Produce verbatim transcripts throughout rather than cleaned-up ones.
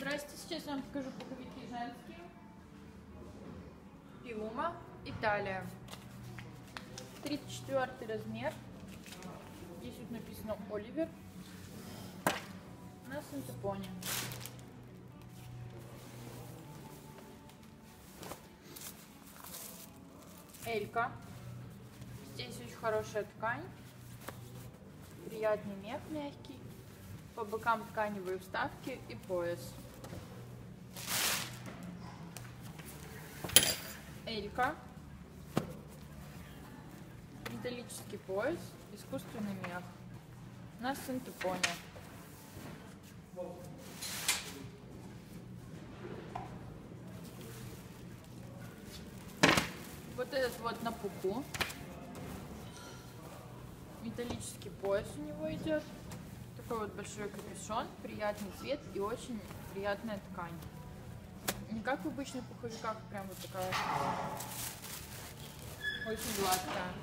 Здрасте, сейчас я вам покажу пуховики женские. Пиума, Италия. тридцать четвёртый размер. Здесь вот написано Оливер. На синтепоне. Элька. Здесь очень хорошая ткань. Приятный мех мягкий. По бокам тканевые вставки и пояс. Элька. Металлический пояс. Искусственный мех. На синтепоне. Вот этот вот на пуху. Металлический пояс у него идет. Такой вот большой капюшон, приятный цвет и очень приятная ткань. Не как в обычных пуховиках, прям вот такая очень гладкая.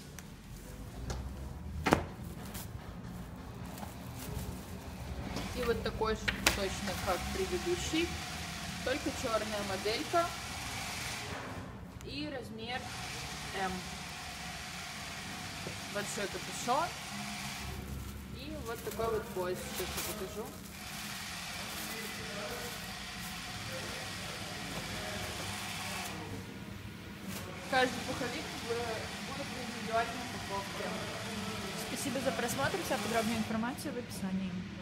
И вот такой же точно как предыдущий, только черная моделька и размер М. Большой капюшон. И вот такой вот пояс, сейчас я покажу. Каждый пуховик будет в индивидуальной упаковке. Спасибо за просмотр. Вся подробная информация в описании.